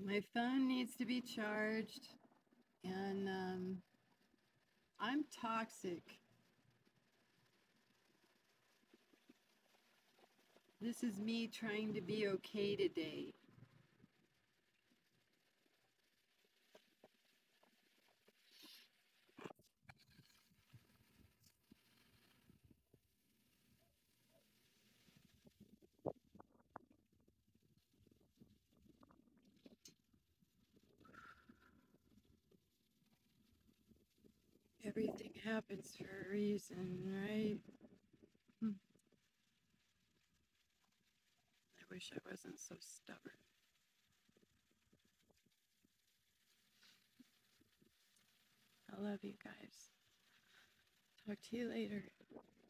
My phone needs to be charged, and I'm toxic. This is me trying to be okay today. Everything happens for a reason, right? I wish I wasn't so stubborn. I love you guys. Talk to you later.